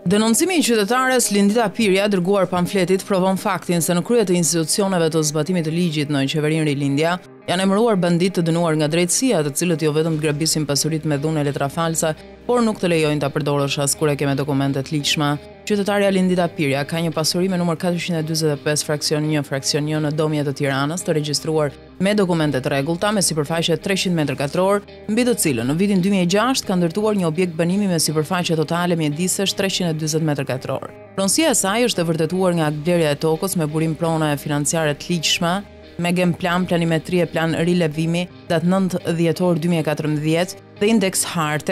Denoncimi I qytetares Lindita Pirja dërguar pamfletit provon faktin se në krye të institucioneve të zbatimit të ligjit në qeverinë Rilindja janë emëruar bandit të dënuar nga drejtësia, të cilët jo vetëm të grabisin pasuritë me dhunë e letra falsa, por nuk të lejojnë ta përdorësh as kur e ke me dokumentet ligjshme. Qytetarja Lindita Pirja ka një pasuri me numër 445 fraksion 1 fraksion 1 në Domje të Tiranës, të regjistruar me dokumente të rregullta me sipërfaqe 300 m2, mbi të cilën në vitin 2006 ka ndërtuar një objekt banimi me sipërfaqe totale mjedisesh 340 m2. Pronësia e saj është e vërtetuar nga blerja e tokës me burim prona e financiare të ligjshme, me Genplan, planimetri e plan rilevimi datë 9 dhjetor 2014 dhe indeks harte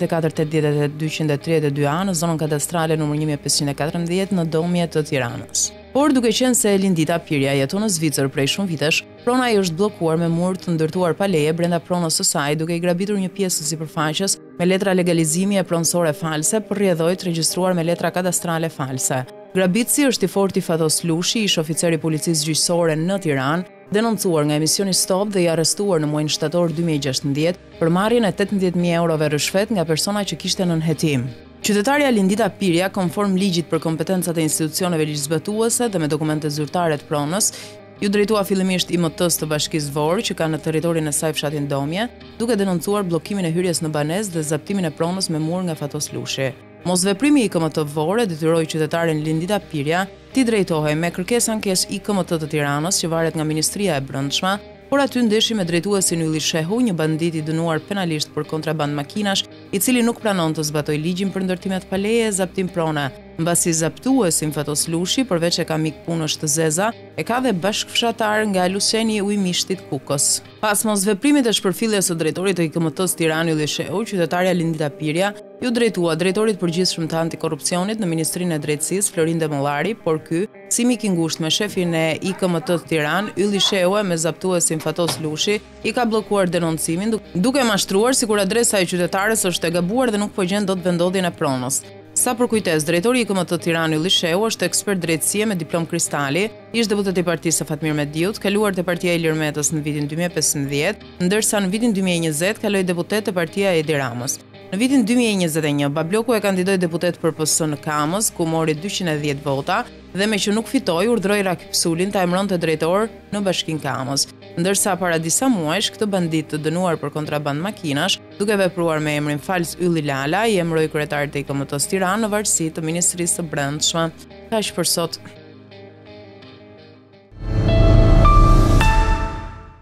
K3488232A në zonën kadastrale numër 1514 në Domje të Tiranës. Por duke qenë se Lindita Pirja jeton në Zvicër prej shumë vitesh, prona ai është bllokuar me mur të ndërtuar pa leje brenda pronës së saj, duke I grabitur një pjesë të sipërfaqes me letra legalizimi e pronësore false për rrjedhojt regjistruar me letra kadastrale false. Grabitësi është I forti Fatos Lushi, ish oficer I policisë gjyqësore në Tiranë, denoncuar nga emisioni Stop dhe I arrestuar në muajin shtator 2016 për marrjen e 18.000 eurove rishfet nga persona që kishte nën hetim. Qytetarja Lindita Pirja, konform ligjit për kompetencat e institucioneve ligjzbatuese dhe me dokumente zyrtare të pronës, ju drejtua fillimisht IMT-s të Bashkisë Vorë, që ka në territorin e saj fshatin Domje, duke denoncuar bllokimin e hyrjes në banesë dhe zaptimin e pronës me mur nga Fatos Lushi. Mosveprimi I IKMT Vorë detyroi qytetaren Lindita Pirja t'i drejtohej me kërkesë ankesë IKMT të Tiranës që varet nga Ministria e Brendshme, por aty ndeshi me drejtuesin Ylli Shehu, një bandit I dënuar penalisht për kontraband makinash, I cili nuk pranon të zbatoj ligjin për ndërtimet pa leje e zaptim prone. Mbasi zaptuesin Fatos Lushi, përveç e ka mik punësh të zeza, e ka dhe bashkëfshatar nga Luseni I Mishtit Kukës. Pas mosveprimit e shpërfilljes së drejtorit të IKMT-s Tiranë Ylli Shehu, qytetarja Lindita Pirja ju drejtua drejtorit përgjithshëm të antikorrupsionit në Ministrinë e Drejtësisë Florin Demollari, por ky, si mik I ngushtë me shefin e IKMT të Tiranë, Ylli Shehu me zaptuesin Fatos Lushi, I ka bllokuar denoncimin duke mashtruar sikur adresa e qytetares është e gabuar dhe nuk po gjen dot vendodhjen e pronës. Sa për kujtes, drejtori I IKMT të Tiranë Ylli Shehu është ekspert drejtësie me diplom kristali, ish deputet I partisë së Fatmir Mediut, kaluar te partia e Ilir Metës në vitin 2015, ndërsa në vitin 2020 kaloi deputet te partia e Edi Ramës. Në vitin 2021, Babloku e kandidoi deputet për PS në Kamës, ku mori 210 vota, dhe me që nuk fitoi, urdhroi Rakip Sulin ta emëronte drejtor në Bashkinë Kamës. Ndërsa para disa muajsh, këtë bandit të dënuar për kontraband makinash, duke vepruar me emrin fals Ylli Lala, I emëroi kryetarit të IKMT-s Tiranë në varësi të Ministrisë së Brendshme. Kaq për sot.